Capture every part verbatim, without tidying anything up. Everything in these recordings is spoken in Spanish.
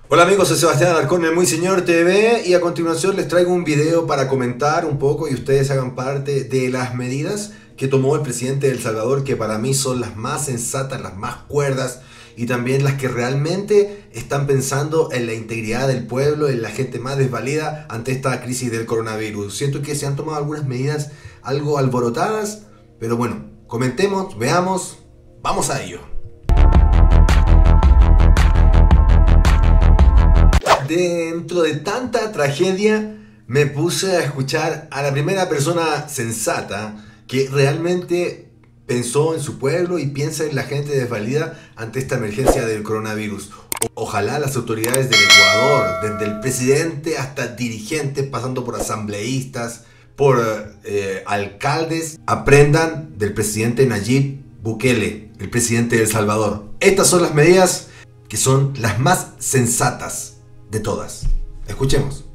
Hola amigos, soy Sebastián Alarcón de Muy Señor T V y a continuación les traigo un video para comentar un poco y ustedes hagan parte de las medidas que tomó el presidente de El Salvador, que para mí son las más sensatas, las más cuerdas y también las que realmente están pensando en la integridad del pueblo, en la gente más desvalida ante esta crisis del coronavirus. Siento que se han tomado algunas medidas algo alborotadas, pero bueno, comentemos, veamos, vamos a ello. Dentro de tanta tragedia me puse a escuchar a la primera persona sensata que realmente pensó en su pueblo y piensa en la gente desvalida ante esta emergencia del coronavirus. Ojalá las autoridades del Ecuador, desde el presidente hasta dirigentes, pasando por asambleístas, por eh, alcaldes, aprendan del presidente Nayib Bukele, el presidente de El Salvador. Estas son las medidas que son las más sensatas de todas. Escuchemos.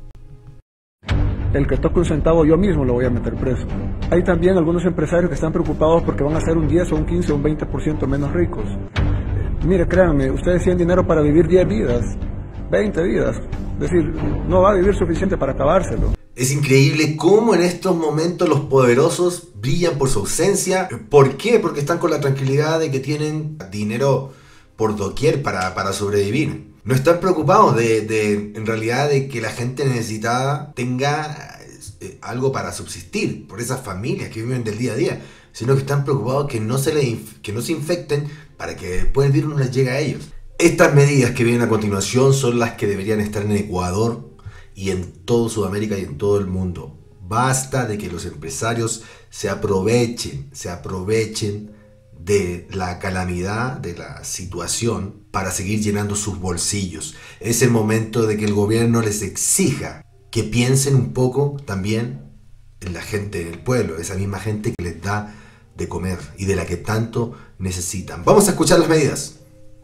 El que toque un centavo yo mismo lo voy a meter preso. Hay también algunos empresarios que están preocupados porque van a ser un diez o un quince o un veinte por ciento menos ricos. Eh, mire, créanme, ustedes tienen dinero para vivir diez vidas, veinte vidas. Es decir, no va a vivir suficiente para acabárselo. Es increíble cómo en estos momentos los poderosos brillan por su ausencia. ¿Por qué? Porque están con la tranquilidad de que tienen dinero por doquier para, para sobrevivir. No están preocupados de, de, en realidad, de que la gente necesitada tenga eh, algo para subsistir por esas familias que viven del día a día, sino que están preocupados que no se, le, que no se infecten para que después el virus no les llegue a ellos. Estas medidas que vienen a continuación son las que deberían estar en Ecuador y en todo Sudamérica y en todo el mundo. Basta de que los empresarios se aprovechen, se aprovechen de la calamidad, de la situación, para seguir llenando sus bolsillos. Es el momento de que el gobierno les exija que piensen un poco también en la gente del pueblo, esa misma gente que les da de comer y de la que tanto necesitan. Vamos a escuchar las medidas.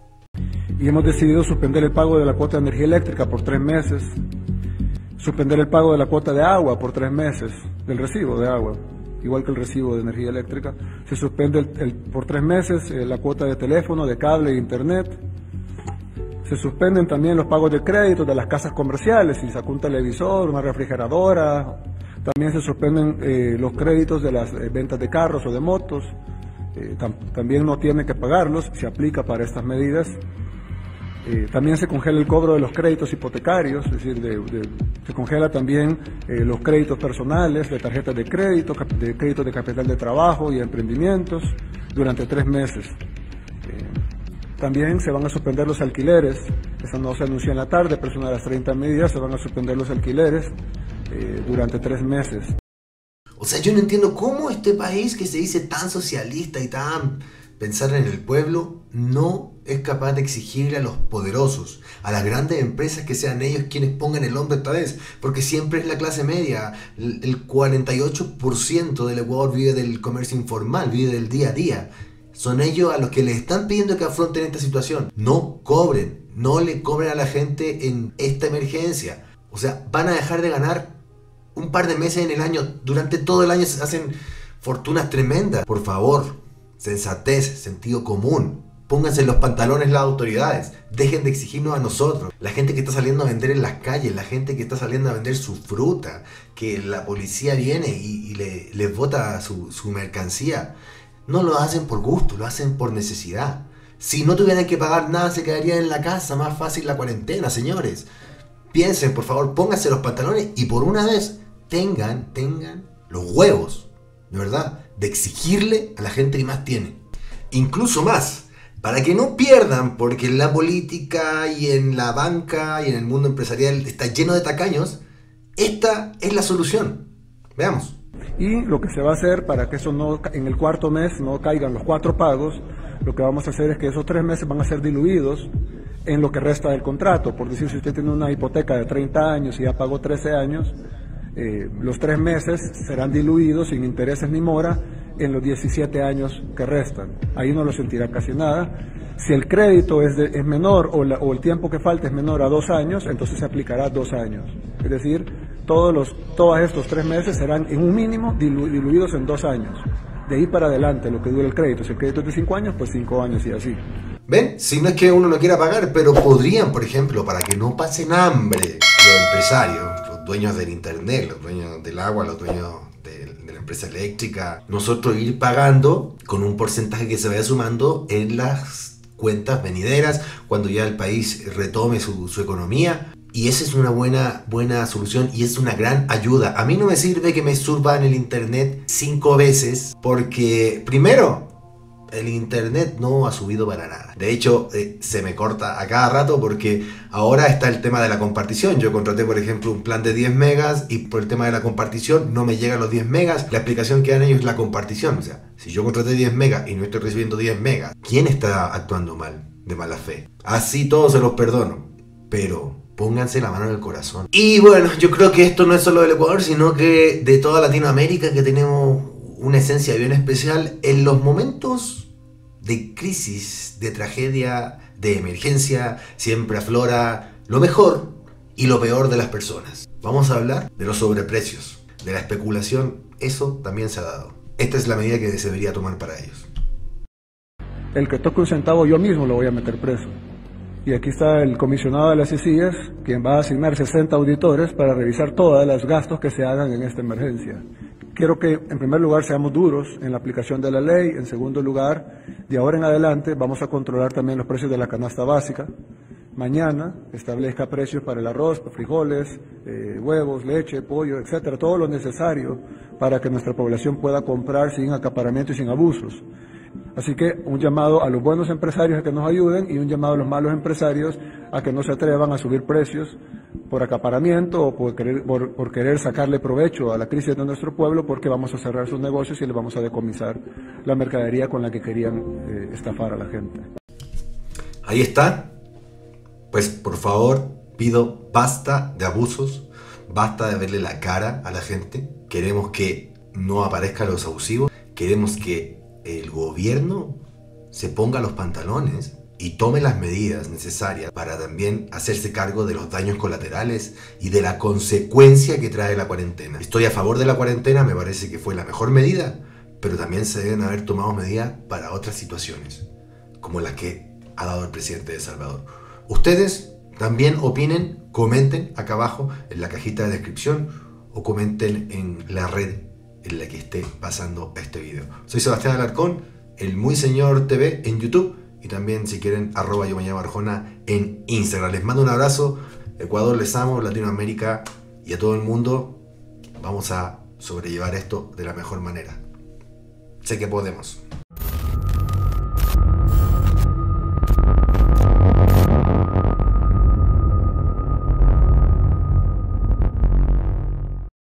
Y hemos decidido suspender el pago de la cuota de energía eléctrica por tres meses, suspender el pago de la cuota de agua por tres meses, del recibo de agua, igual que el recibo de energía eléctrica. Se suspende el, el, por tres meses eh, la cuota de teléfono, de cable e internet. Se suspenden también los pagos de crédito de las casas comerciales, si sacó un televisor, una refrigeradora. También se suspenden eh, los créditos de las eh, ventas de carros o de motos. Eh, tam también no tiene que pagarlos, se aplica para estas medidas. Eh, también se congela el cobro de los créditos hipotecarios, es decir, de, de, se congela también eh, los créditos personales, de tarjetas de crédito, de créditos de capital de trabajo y emprendimientos durante tres meses. Eh, también se van a suspender los alquileres, eso no se anunció en la tarde, pero es una de las treinta medidas, se van a suspender los alquileres eh, durante tres meses. O sea, yo no entiendo cómo este país que se dice tan socialista y tan pensar en el pueblo no es capaz de exigirle a los poderosos, a las grandes empresas, que sean ellos quienes pongan el hombro esta vez, porque siempre es la clase media. El cuarenta y ocho por ciento del Ecuador vive del comercio informal, vive del día a día. Son ellos a los que les están pidiendo que afronten esta situación. No cobren, no le cobren a la gente en esta emergencia. O sea, van a dejar de ganar un par de meses en el año. Durante todo el año se hacen fortunas tremendas. Por favor, sensatez, sentido común. Pónganse en los pantalones las autoridades. Dejen de exigirnos a nosotros. La gente que está saliendo a vender en las calles, la gente que está saliendo a vender su fruta, que la policía viene y, y le, les bota su, su mercancía. No lo hacen por gusto, lo hacen por necesidad. Si no tuvieran que pagar nada, se quedarían en la casa. Más fácil la cuarentena, señores. Piensen, por favor, pónganse los pantalones y por una vez tengan, tengan los huevos, de verdad, de exigirle a la gente que más tiene. Incluso más, para que no pierdan, porque en la política y en la banca y en el mundo empresarial está lleno de tacaños. Esta es la solución. Veamos. Y lo que se va a hacer para que eso no, en el cuarto mes no caigan los cuatro pagos, lo que vamos a hacer es que esos tres meses van a ser diluidos en lo que resta del contrato. Por decir, si usted tiene una hipoteca de treinta años y ya pagó trece años, eh, los tres meses serán diluidos sin intereses ni mora en los diecisiete años que restan. Ahí no lo sentirá casi nada. Si el crédito es, de, es menor o, la, o el tiempo que falta es menor a dos años, entonces se aplicará dos años. Es decir, todos, los, todos estos tres meses serán en un mínimo dilu, diluidos en dos años. De ahí para adelante, lo que dure el crédito. Si el crédito es de cinco años, pues cinco años y así. ¿Ven? Si no es que uno no quiera pagar, pero podrían, por ejemplo, para que no pasen hambre los empresarios, los dueños del internet, los dueños del agua, los dueños de, de la empresa eléctrica, nosotros ir pagando con un porcentaje que se vaya sumando en las cuentas venideras, cuando ya el país retome su, su economía. Y esa es una buena, buena solución y es una gran ayuda. A mí no me sirve que me suban el internet cinco veces porque, primero, el internet no ha subido para nada. De hecho, eh, se me corta a cada rato porque ahora está el tema de la compartición. Yo contraté, por ejemplo, un plan de diez megas y por el tema de la compartición no me llegan los diez megas. La explicación que dan ellos es la compartición. O sea, si yo contraté diez megas y no estoy recibiendo diez megas, ¿quién está actuando mal, de mala fe? Así todos se los perdono, pero pónganse la mano en el corazón. Y bueno, yo creo que esto no es solo del Ecuador, sino que de toda Latinoamérica, que tenemos una esencia bien especial en los momentos de crisis, de tragedia, de emergencia, siempre aflora lo mejor y lo peor de las personas. Vamos a hablar de los sobreprecios, de la especulación. Eso también se ha dado. Esta es la medida que se debería tomar para ellos. El que toque un centavo yo mismo lo voy a meter preso. Y aquí está el comisionado de las C I E S, quien va a asignar sesenta auditores para revisar todos los gastos que se hagan en esta emergencia. Quiero que, en primer lugar, seamos duros en la aplicación de la ley. En segundo lugar, de ahora en adelante, vamos a controlar también los precios de la canasta básica. Mañana establezca precios para el arroz, frijoles, eh, huevos, leche, pollo, etcétera, todo lo necesario para que nuestra población pueda comprar sin acaparamiento y sin abusos. Así que un llamado a los buenos empresarios a que nos ayuden y un llamado a los malos empresarios a que no se atrevan a subir precios por acaparamiento o por querer, por, por querer sacarle provecho a la crisis de nuestro pueblo, porque vamos a cerrar sus negocios y les vamos a decomisar la mercadería con la que querían eh, estafar a la gente. Ahí está. Pues por favor pido basta de abusos, basta de verle la cara a la gente. Queremos que no aparezcan los abusivos, queremos que el gobierno se ponga los pantalones y tome las medidas necesarias para también hacerse cargo de los daños colaterales y de la consecuencia que trae la cuarentena. Estoy a favor de la cuarentena, me parece que fue la mejor medida, pero también se deben haber tomado medidas para otras situaciones, como las que ha dado el presidente de El Salvador. Ustedes también opinen, comenten acá abajo en la cajita de descripción o comenten en la red en la que esté pasando este video. Soy Sebastián Alarcón, el Muy Señor T V en YouTube y también, si quieren, arroba yo me llamo Arjona en Instagram. Les mando un abrazo. Ecuador les amo, Latinoamérica y a todo el mundo. Vamos a sobrellevar esto de la mejor manera. Sé que podemos.